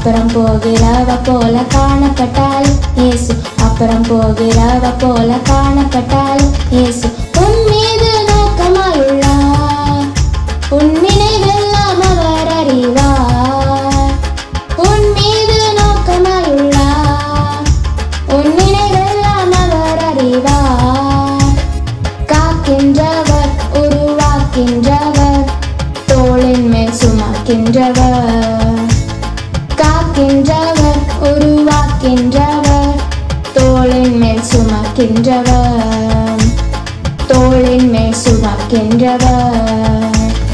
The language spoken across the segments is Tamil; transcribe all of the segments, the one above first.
அப்புறம் போகிறவ போல காணப்பட்டால் இயேசு, அப்புறம் போகிறவ போல காணப்பட்டால் இயேசு உன் மீது நோக்கமாயுள்ளார். உன் நினைவெல்லாம் அவர் அறிவார். உன் மீது நோக்கமாயுள்ளார். உன் நினைவெல்லாம் அவர் அறிவார். காக்கின்றவர், உருவாக்கின்றவர், தோளின் மேல் சுமக்கின்றவர். காக்கின்றவர், உருவாக்கின்றவர், தோளின் மேல் சுமக்கின்றவர். தோளின் மேல் சுமக்கின்றவர்.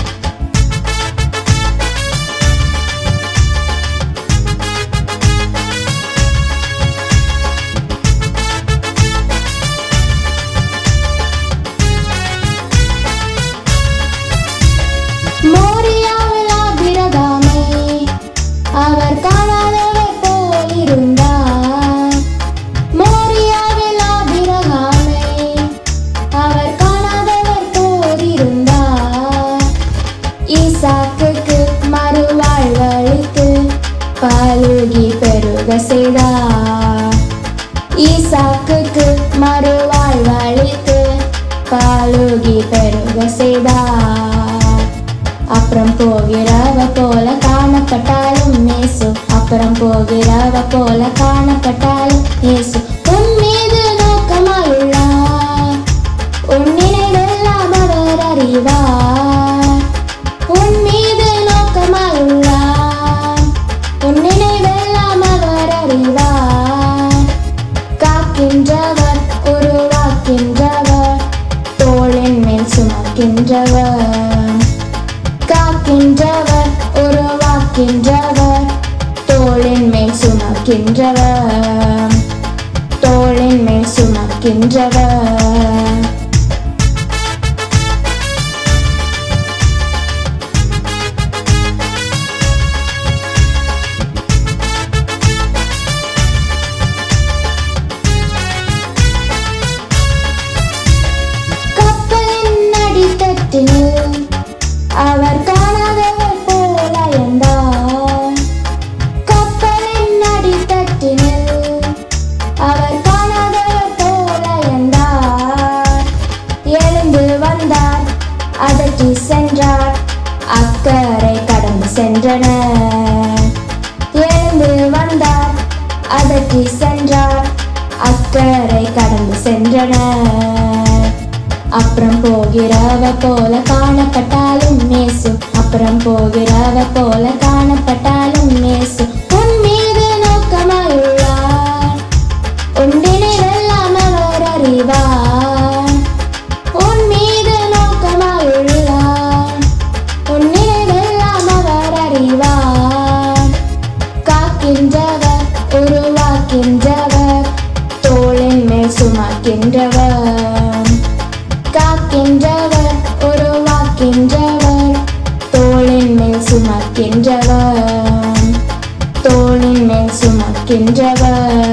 மோரியாவில் ஆபிரகாமை அவர் காணாதவர் போல் இருந்தார். மோரியாவில் ஆபிரகாமை அவர் காணாதவர் போல் இருந்தார். ஈசாக்குக்கு மறுவாழ்வளித்து பலுகி பெருக செய்தார். ஈசாக்குக்கு மறுவாழ்வளித்து பலுகி பெருக செய்தார். அப்புறம் போகிறவ போல காணப்பட்டாலும் இயேசு, அப்புறம் போகிறவ போல காணப்பட்டாலும் இயேசு உன் மீது நோக்கமாயுள்ளார். உன் நினைவெல்லாம் அவர் அறிவார். உன் மீது நோக்கமாயுள்ளார். உன் நினைவெல்லாம் அவர் அறிவார். காக்கின்றவர், உருவாக்கின்றவர், தோளின் மேல் சுமக்கின்றவர். காக்கின்றவர், உருவாக்கின்றவர், தோளின் மேல் சுமக்கின்றவர். தோளின் மேல் சுமக்கின்றவர். கப்பலின் அடித்தட்டினில் அவர் காணாதவர் போல அயர்ந்தார். கப்பலின் அடித்தட்டினில் அவர் காணாதவர் போல அயர்ந்தார். எழுந்து வந்தார், அதட்டி சென்றார், அக்கறை கடந்து சென்றனர். எழுந்து வந்தார், அதட்டி சென்றார், அக்கறை கடந்து சென்றனர். அப்புறம் போகிறவ போல காணப்பட்டாலும் இயேசு, அப்புறம் போகிறவ போல காணப்பட்டாலும் இயேசு உன் மீது நோக்கமாயுள்ளார். உன் நினைவெல்லாம் அவர் அறிவார். உன் மீது நோக்கமாயுள்ளார். உன் நினைவெல்லாம் அவர் அறிவார். காக்கின்றவர், உருவாக்கின்றவர், தோளின் மேல் சுமக்கின்றவர். காக்கின்றவர், உருவாக்கின்றவர், தோளின் மேல் சுமக்கின்றவர். தோளின் மேல் சுமக்கின்றவர்.